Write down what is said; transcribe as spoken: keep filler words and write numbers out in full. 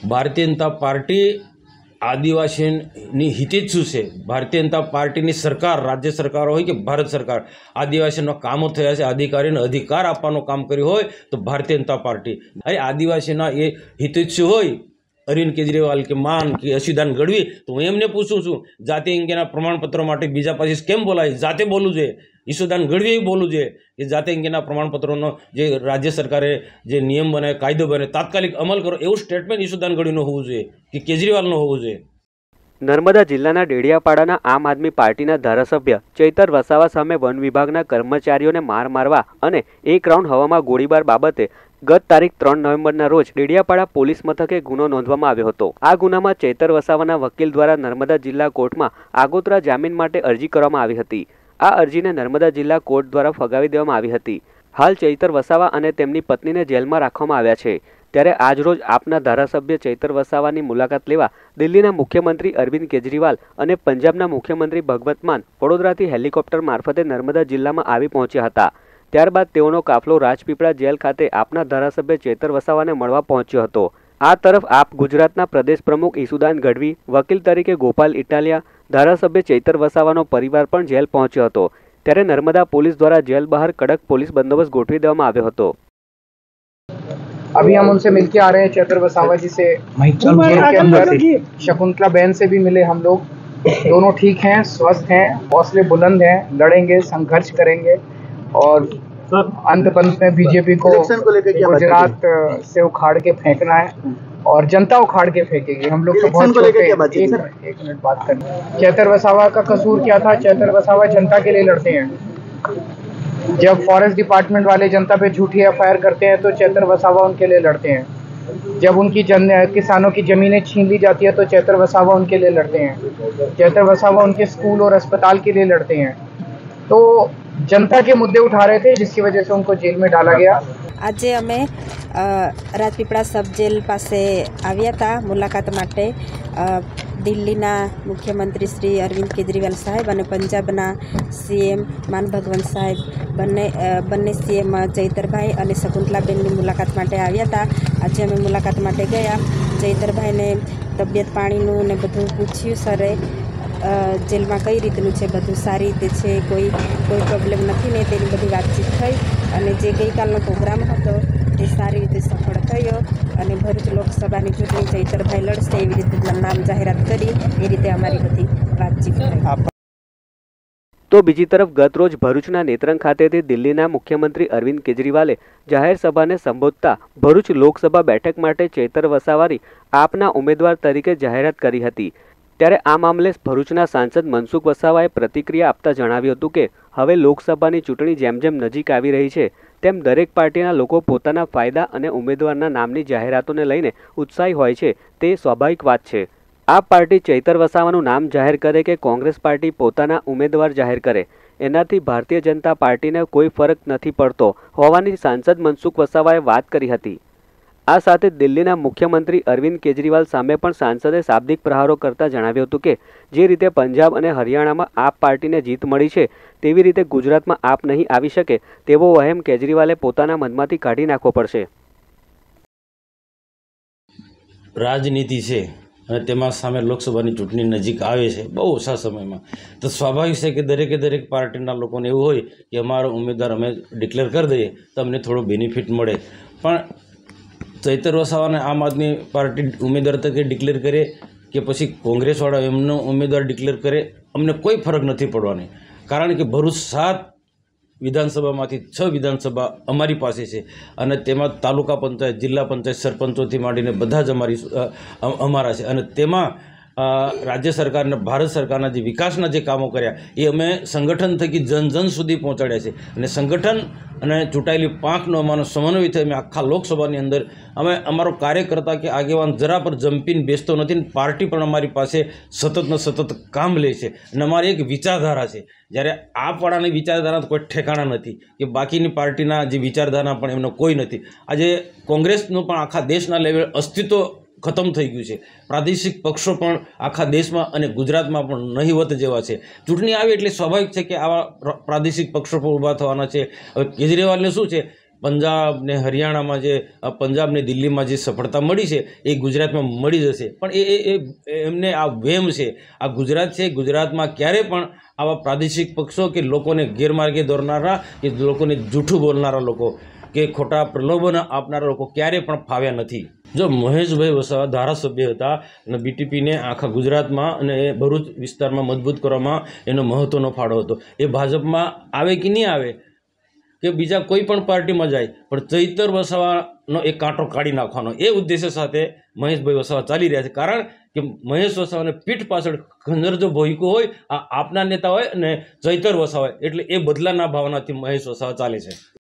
Bharatiya Janata party આદિવાસીની હિતેચ્છુ છે। ભારતીય જનતા પાર્ટીની સરકાર, રાજ્ય સરકાર હોય કે ભારત સરકાર, આદિવાસીનો કામો થયા છે, અધિકારીને અધિકાર આપવાનું કામ કર્યું હોય તો ભારતીય જનતા પાર્ટી અને આદિવાસીના એ હિતેચ્છુ હોય અરવિંદ કેજરીવાલ કે માન કે અસીદાન ગઢવી, તો હું એમને પૂછું છું જાતિ અંગેના પ્રમાણપત્રો માટે બીજા પાસે કેમ બોલાય? જાતે બોલવું જોઈએ। ઈશુદાન ગઢવીએ બોલવું જોઈએ કે જાતિ અંગેના પ્રમાણપત્રોનો જે રાજ્ય સરકારે જે નિયમ બને, કાયદો બને, તાત્કાલિક અમલ કરો, એવું સ્ટેટમેન્ટ ઈશુદાન ગઢવીનું હોવું જોઈએ કે કેજરીવાલનું હોવું જોઈએ। નર્મદા જિલ્લાના ડેડિયાપાડાના આમ આદમી પાર્ટીના ધારાસભ્ય ચૈતર વસાવા સામે વન વિભાગના કર્મચારીઓને માર મારવા અને એક રાઉન્ડ હવામાં ગોળીબાર બાબતે ગત તારીખ ત્રણ નવેમ્બરના રોજ ડેડિયાપાડા પોલીસ મથકે ગુનો નોંધવામાં આવ્યો હતો। આ ગુનામાં ચૈતર વસાવાના વકીલ દ્વારા નર્મદા જિલ્લા કોર્ટમાં આગોતરા જામીન માટે અરજી કરવામાં આવી હતી। આ અરજીને નર્મદા જિલ્લા કોર્ટ દ્વારા ફગાવી દેવામાં આવી હતી। હાલ ચૈતર વસાવા અને તેમની પત્નીને જેલમાં રાખવામાં આવ્યા છે। ત્યારે આજરોજ આપના ધારાસભ્ય ચૈતર વસાવાની મુલાકાત લેવા દિલ્હીના મુખ્યમંત્રી અરવિંદ કેજરીવાલ અને પંજાબના મુખ્યમંત્રી ભગવંત માન વડોદરાથી હેલિકોપ્ટર મારફતે નર્મદા જિલ્લામાં આવી પહોંચ્યા હતા। ત્યારબાદ તેઓનો કાફલો રાજપીપળા જેલ ખાતે આપના ધારાસભ્ય ચૈતર વસાવાને મળવા પહોંચ્યો હતો। આ તરફ આપ ગુજરાતના પ્રદેશ પ્રમુખ ઈશુદાન ગઢવી, વકીલ તરીકે ગોપાલ ઇટાલિયા, ધારાસભ્ય ચૈતર વસાવાનો પરિવાર પણ જેલ પહોંચ્યો હતો। ત્યારે નર્મદા પોલીસ દ્વારા જેલ બહાર કડક પોલીસ બંદોબસ્ત ગોઠવી દેવામાં આવ્યો હતો। अभी हम उनसे मिलके आ रहे हैं, चैतर वसावा जी से के अंदर शकुंतला बहन से भी मिले हम लोग। दोनों ठीक हैं, स्वस्थ हैं, हौसले बुलंद हैं, लड़ेंगे, संघर्ष करेंगे और अंत पंत में बीजेपी को गुजरात से उखाड़ के फेंकना है और जनता उखाड़ के फेंकेगी। हम लोग तो बहुत छोटे हैं। एक, एक मिनट बात करना। चैतर वसावा का कसूर क्या था? चैतर वसावा जनता के लिए लड़ते हैं। जब फॉरेस्ट डिपार्टमेंट वाले जनता पे झूठी एफ आई आर करते हैं तो चैतर वसावा उनके लिए लड़ते हैं। जब उनकी जन किसानों की ज़मीनें छीन ली जाती है तो चैतर वसावा उनके लिए लड़ते हैं। चैतर वसावा उनके स्कूल और अस्पताल के लिए लड़ते हैं। तो जनता के मुद्दे उठा रहे थे जिसकी वजह से उनको जेल में डाला गया। આજે અમે રાજપીપળા સબ જેલ પાસે આવ્યા હતા મુલાકાત માટે। દિલ્હીના મુખ્યમંત્રી શ્રી અરવિંદ કેજરીવાલ સાહેબ અને પંજાબના સીએમ માન ભગવંત સાહેબ બંને બંને સીએમ ચૈતરભાઈ અને શકુંતલાબેનની મુલાકાત માટે આવ્યા હતા। આજે અમે મુલાકાત માટે ગયા। ચૈતરભાઈને તબિયત પાણીનું ને બધું પૂછ્યું સરે। જેલમાં કઈ રીતનું છે, બધું સારી રીતે છે, કોઈ કોઈ પ્રોબ્લેમ નથી ને તેની બધી વાતચીત થઈ અને જે ગઈકાલનો પ્રોગ્રામ હતો તે સારી રીતે સફળ થયો અને ભરૂચ લોકસભાની ચૂંટણી ચૈતરભાઈ લડશે એવી રીતે નામ જાહેરાત કરી એ રીતે અમારી બધી વાતચીત થઈ। તો બીજી તરફ ગતરોજ ભરૂચના નેત્રંગ ખાતેથી દિલ્હીના મુખ્યમંત્રી અરવિંદ કેજરીવાલે જાહેર સભાને સંબોધતા ભરૂચ લોકસભા બેઠક માટે ચૈતર વસાવાની આપના ઉમેદવાર તરીકે જાહેરાત કરી હતી। ત્યારે આ મામલે ભરૂચના સાંસદ મનસુખ વસાવાએ પ્રતિક્રિયા આપતા જણાવ્યું હતું કે હવે લોકસભાની ચૂંટણી જેમ જેમ નજીક આવી રહી છે તેમ દરેક પાર્ટીના લોકો પોતાના ફાયદા અને ઉમેદવારના નામની જાહેરાતોને લઈને ઉત્સાહી હોય છે, તે સ્વાભાવિક વાત છે। આ પાર્ટી ચૈતર વસાવાનું નામ જાહેર કરે કે કોંગ્રેસ પાર્ટી પોતાના ઉમેદવાર જાહેર કરે, એનાથી ભારતીય જનતા પાર્ટીને કોઈ ફરક નથી પડતો હોવાની સાંસદ મનસુખ વસાવાએ વાત કરી હતી। આ સાથે દિલ્હીના મુખ્યમંત્રી અરવિંદ કેજરીવાલ સામે પણ સાંસદે શાબ્દિક પ્રહારો કરતા જણાવ્યું હતું કે જે રીતે પંજાબ અને હરિયાણામાં આપ પાર્ટીને જીત મળી છે તેવી રીતે ગુજરાતમાં આપ નહીં આવી શકે તેવો વહેમ કેજરીવાલે પોતાના મનમાંથી કાઢી નાખવો પડશે। રાજનીતિ છે અને તેમાં સામે લોકસભાની ચૂંટણી નજીક આવે છે બહુ ઓછા સમયમાં, તો સ્વાભાવિક છે કે દરેકે દરેક પાર્ટીના લોકોને એવું હોય કે અમારો ઉમેદવાર અમે ડિક્લેર કરી દઈએ તો અમને થોડો બેનિફિટ મળે। પણ ચૈતર વસાવાને આમ આદમી પાર્ટી ઉમેદવાર તરીકે ડિક્લેર કરે કે પછી કોંગ્રેસવાળા એમનો ઉમેદવાર ડિક્લેર કરે, અમને કોઈ ફરક નથી પડવાની। કારણ કે ભરૂચ સાત વિધાનસભામાંથી છ વિધાનસભા અમારી પાસે છે અને તેમાં તાલુકા પંચાયત, જિલ્લા પંચાયત, સરપંચોથી માંડીને બધા જ અમારી અમારા છે અને તેમાં રાજ્ય સરકાર અને ભારત સરકારના જે વિકાસના જે કામો કર્યા એ અમે સંગઠન થકી જન જન સુધી પહોંચાડ્યા છે અને સંગઠન અને ચૂંટાયેલી પાંખનો અમારો સમન્વય થઈ અમે આખા લોકસભાની અંદર અમે અમારો કાર્યકર્તા કે આગેવાન જરા પર જંપીને બેસતો નથી ને પાર્ટી પણ અમારી પાસે સતત ને સતત કામ લે છે અને અમારી એક વિચારધારા છે। જ્યારે આ પાડાની વિચારધારા કોઈ ઠેકાણા નથી કે બાકીની પાર્ટીના જે વિચારધારા પણ એમનો કોઈ નથી। આજે કોંગ્રેસનું પણ આખા દેશના લેવલે અસ્તિત્વ ખતમ થઈ ગયું છે। પ્રાદેશિક પક્ષો પણ આખા દેશમાં અને ગુજરાતમાં પણ નહીવત જેવા છે। ચૂંટણી આવી એટલે સ્વાભાવિક છે કે આવા પ્રાદેશિક પક્ષો પણ ઊભા થવાના છે। હવે કેજરીવાલને શું છે, પંજાબ ને હરિયાણામાં જે પંજાબ ને દિલ્હીમાં જે સફળતા મળી છે એ ગુજરાતમાં મળી જશે, પણ એ એ એમને આ વેમ છે. આ ગુજરાત છે, ગુજરાતમાં ક્યારે પણ આવા પ્રાદેશિક પક્ષો કે લોકોને ગેરમાર્ગે દોરનારા કે લોકોને જૂઠું બોલનારા લોકો કે ખોટા પ્રલોભન આપનારા લોકો ક્યારે પણ ફાવ્યા નથી. જો મહેશભાઈ વસાવા ધારાસભ્ય હતા અને બીટીપીને આખા ગુજરાતમાં અને ભરૂચ વિસ્તારમાં મજબૂત કરવામાં એનો મહત્ત્વનો ફાળો હતો. એ ભાજપમાં આવે કે નહીં આવે કે બીજા કોઈ પણ પાર્ટીમાં જાય, પણ ચૈતર વસાવાનો એક કાંટો કાઢી નાખવાનો એ ઉદ્દેશ્ય સાથે મહેશભાઈ વસાવા ચાલી રહ્યા છે. કારણ કે મહેશ વસાવાને પીઠ પાછળ ખંજર જો ભોયકું હોય, આ આપના નેતા હોય અને ચૈતર વસાવા એટલે એ બદલાના ભાવનાથી મહેશ વસાવા ચાલે છે.